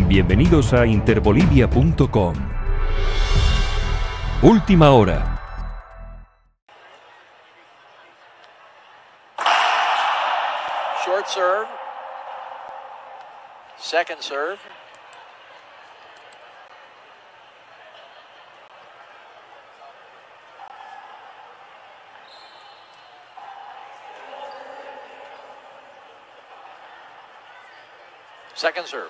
Bienvenidos a interbolivia.com. Última hora. Short serve. Second serve. Second serve.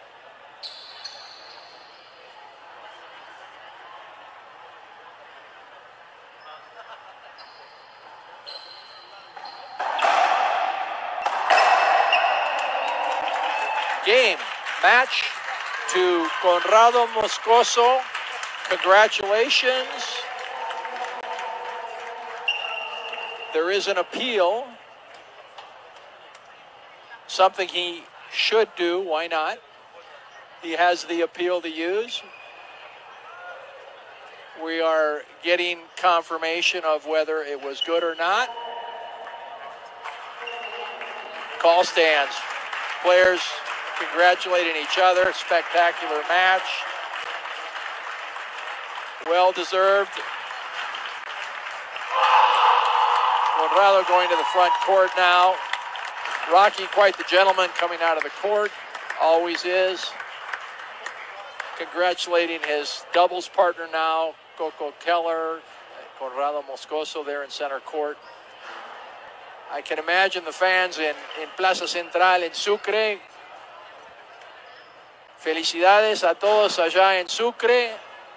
Game, match to Conrado Moscoso. Congratulations. There is an appeal. Something he should do, why not? He has the appeal to use. We are getting confirmation of whether it was good or not. Call stands. Players congratulating each other. Spectacular match. Well deserved. Conrado going to the front court now. Rocky, quite the gentleman, coming out of the court. Always is. Congratulating his doubles partner now, Coco Keller, Conrado Moscoso there in center court. I can imagine the fans in Plaza Central en Sucre. Felicidades a todos allá en Sucre.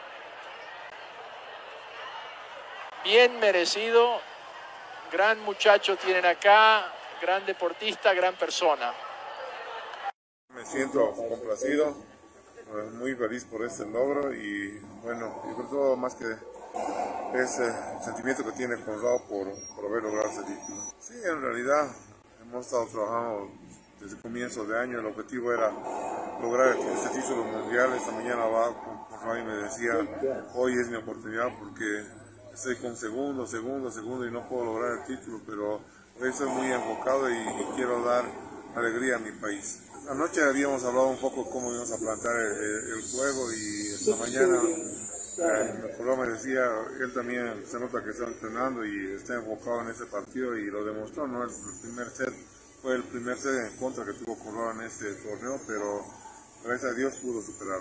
Bien merecido. Gran muchacho tienen acá. Gran deportista, gran persona. Me siento complacido, muy feliz por este logro y bueno, y sobre todo más que ese sentimiento que tiene Conrado por haber logrado ese título. Sí, en realidad hemos estado trabajando desde el comienzo de año. El objetivo era lograr este título mundial. Esta mañana va con Conrado y me decía, hoy es mi oportunidad porque estoy con segundo y no puedo lograr el título, pero hoy estoy muy enfocado y quiero dar alegría a mi país. Anoche habíamos hablado un poco cómo íbamos a plantar el juego y esta mañana el programa me decía, él también se nota que está entrenando y está enfocado en ese partido y lo demostró, ¿no? El primer set fue el primer set en contra que tuvo Conrado en este torneo, pero gracias a Dios pudo superarlo.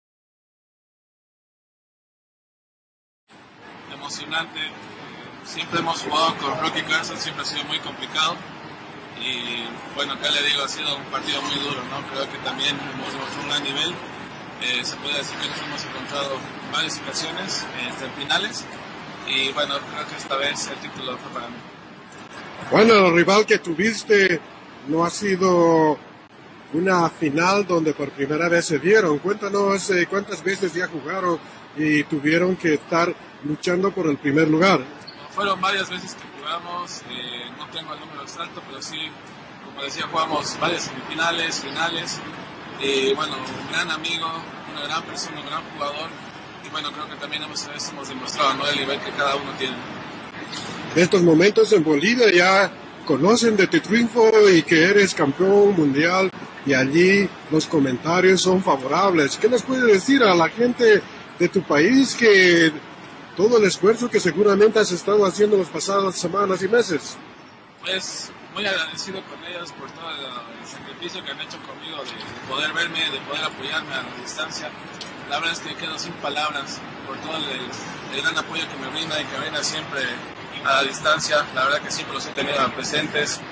Emocionante. Siempre hemos jugado con Rocky Carson, siempre ha sido muy complicado y bueno, acá le digo, ha sido un partido muy duro, ¿no? Creo que también hemos demostrado un gran nivel. Se puede decir que nos hemos encontrado en varias ocasiones en finales y bueno, creo que esta vez el título fue para mí. Bueno, el rival que tuviste no ha sido una final donde por primera vez se vieron. Cuéntanos cuántas veces ya jugaron y tuvieron que estar luchando por el primer lugar. Fueron varias veces que jugamos, no tengo el número exacto, pero sí, como decía, jugamos varias semifinales, finales, y bueno, un gran amigo, una gran persona, un gran jugador, y bueno, creo que también hemos demostrado, ¿no?, el nivel que cada uno tiene. En estos momentos en Bolivia ya conocen de tu triunfo y que eres campeón mundial, y allí los comentarios son favorables. ¿Qué les puedes decir a la gente de tu país que todo el esfuerzo que seguramente has estado haciendo las pasadas semanas y meses? Pues muy agradecido con ellos por todo el sacrificio que han hecho conmigo de poder verme, de poder apoyarme a la distancia. La verdad es que quedo sin palabras por todo el gran apoyo que me brinda y que brinda siempre a la distancia. La verdad que siempre los he tenido presentes.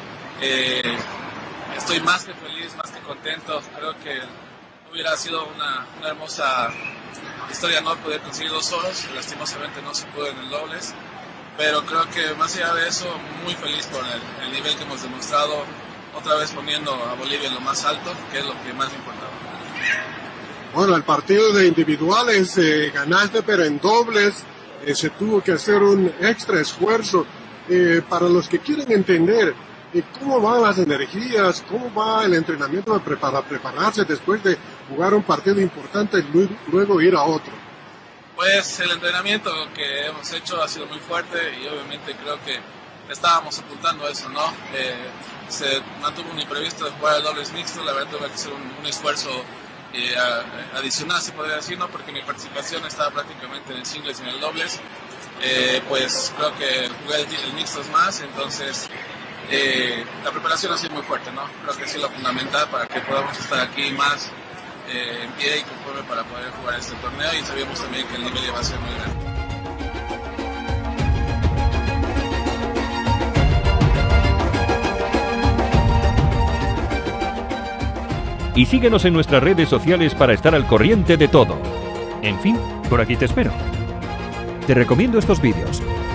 Estoy más que feliz, más que contento. Creo que hubiera sido una hermosa historia no poder conseguir 2 oros. Lastimosamente no se pudo en el dobles, pero creo que más allá de eso, muy feliz por el nivel que hemos demostrado, otra vez poniendo a Bolivia en lo más alto, que es lo que más importaba. Bueno, el partido de individuales ganaste, pero en dobles se tuvo que hacer un extra esfuerzo. Para los que quieren entender cómo van las energías, cómo va el entrenamiento para prepararse después de jugar un partido importante y luego ir a otro. Pues el entrenamiento que hemos hecho ha sido muy fuerte y obviamente creo que estábamos apuntando a eso, ¿no? Se mantuvo un imprevisto de jugar el dobles mixto. La verdad tuve que hacer un esfuerzo adicional, se podría decir, ¿no? Porque mi participación estaba prácticamente en el singles y en el dobles. Pues creo que jugué el mixtos más, entonces la preparación ha sido muy fuerte, ¿no? Creo que ha sido lo fundamental para que podamos estar aquí más en pie y conforme para poder jugar este torneo, y sabíamos también que el nivel iba a ser muy grande. Y síguenos en nuestras redes sociales para estar al corriente de todo. En fin, por aquí te espero. Te recomiendo estos vídeos.